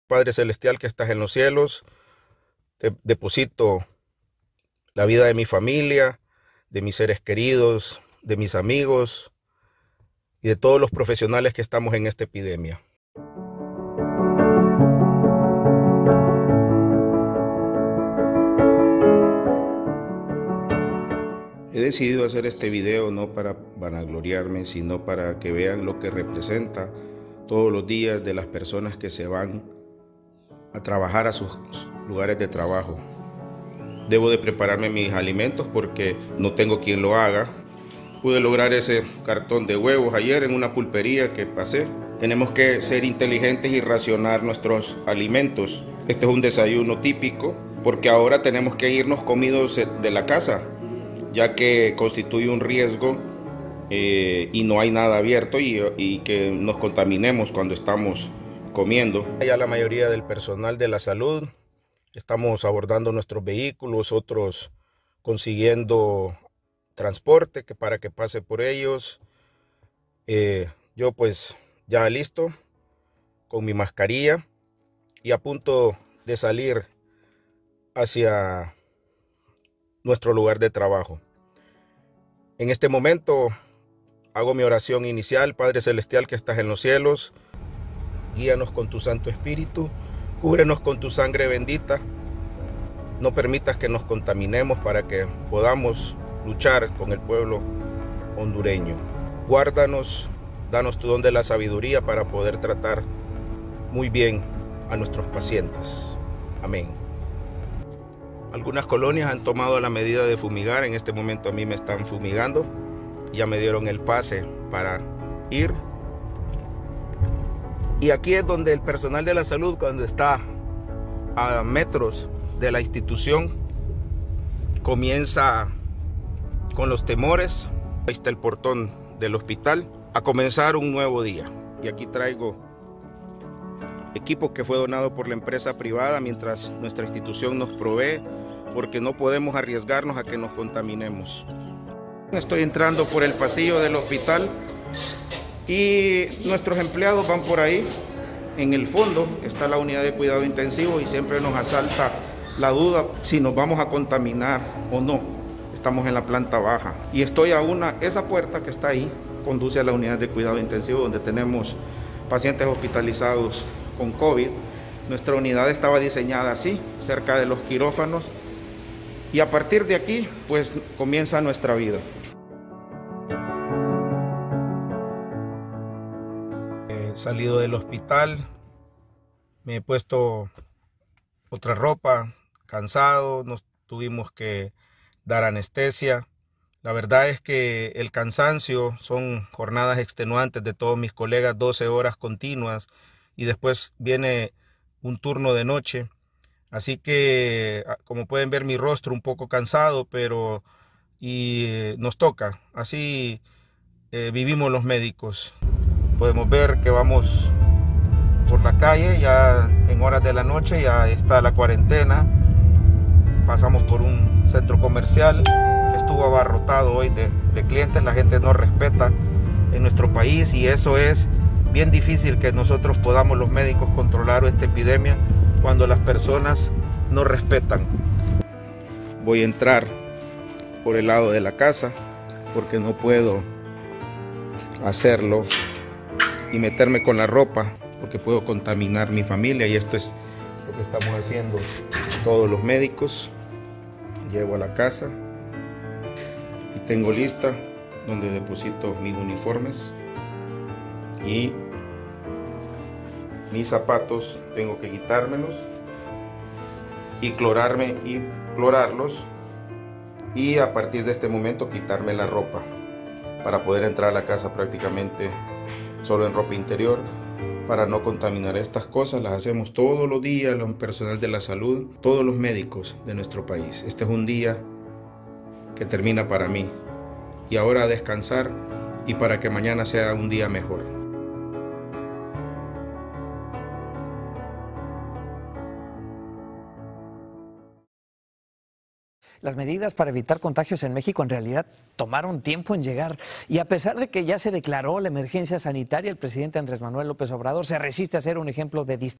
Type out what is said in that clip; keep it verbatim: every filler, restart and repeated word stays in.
Padre Celestial que estás en los cielos, te deposito la vida de mi familia, de mis seres queridos, de mis amigos y de todos los profesionales que estamos en esta epidemia. He decidido hacer este video no para vanagloriarme, sino para que vean lo que representa todos los días de las personas que se van a trabajar a sus lugares de trabajo. Debo de prepararme mis alimentos porque no tengo quien lo haga. Pude lograr ese cartón de huevos ayer en una pulpería que pasé. Tenemos que ser inteligentes y racionar nuestros alimentos. Este es un desayuno típico porque ahora tenemos que irnos comidos de la casa, ya que constituye un riesgo eh, y no hay nada abierto y, y que nos contaminemos cuando estamos comiendo. Ya la mayoría del personal de la salud estamos abordando nuestros vehículos, otros consiguiendo transporte que para que pase por ellos. Eh, yo pues ya listo con mi mascarilla y a punto de salir hacia nuestro lugar de trabajo. En este momento hago mi oración inicial. Padre Celestial que estás en los cielos, guíanos con tu Santo Espíritu, cúbrenos con tu sangre bendita, no permitas que nos contaminemos para que podamos luchar con el pueblo hondureño. Guárdanos, danos tu don de la sabiduría para poder tratar muy bien a nuestros pacientes. Amén. Algunas colonias han tomado la medida de fumigar. En este momento a mí me están fumigando. Ya me dieron el pase para ir. Y aquí es donde el personal de la salud, cuando está a metros de la institución, comienza con los temores. Ahí está el portón del hospital, a comenzar un nuevo día. Y aquí traigo equipo que fue donado por la empresa privada mientras nuestra institución nos provee, porque no podemos arriesgarnos a que nos contaminemos. Estoy entrando por el pasillo del hospital y nuestros empleados van por ahí. En el fondo está la unidad de cuidado intensivo y siempre nos asalta la duda si nos vamos a contaminar o no. Estamos en la planta baja y estoy a una, esa puerta que está ahí conduce a la unidad de cuidado intensivo donde tenemos pacientes hospitalizados con COVID. Nuestra unidad estaba diseñada así, cerca de los quirófanos, y a partir de aquí pues comienza nuestra vida. He salido del hospital, me he puesto otra ropa, cansado, nos tuvimos que dar anestesia. La verdad es que el cansancio, son jornadas extenuantes de todos mis colegas, doce horas continuas, y después viene un turno de noche. Así que, como pueden ver, mi rostro un poco cansado, pero y eh, nos toca. Así eh, vivimos los médicos. Podemos ver que vamos por la calle, ya en horas de la noche, ya está la cuarentena. Pasamos por un centro comercial que estuvo abarrotado hoy de, de clientes. La gente no respeta en nuestro país y eso es bien difícil que nosotros podamos los médicos controlar esta epidemia cuando las personas no respetan. Voy a entrar por el lado de la casa porque no puedo hacerlo y meterme con la ropa porque puedo contaminar mi familia, y esto es lo que estamos haciendo todos los médicos. Llego a la casa y tengo lista donde deposito mis uniformes y mis zapatos. Tengo que quitármelos y clorarme y clorarlos, y a partir de este momento quitarme la ropa para poder entrar a la casa prácticamente solo en ropa interior, para no contaminar. Estas cosas las hacemos todos los días, el personal de la salud, todos los médicos de nuestro país. Este es un día que termina para mí, y ahora a descansar y para que mañana sea un día mejor. Las medidas para evitar contagios en México en realidad tomaron tiempo en llegar, y a pesar de que ya se declaró la emergencia sanitaria, el presidente Andrés Manuel López Obrador se resiste a ser un ejemplo de distancia.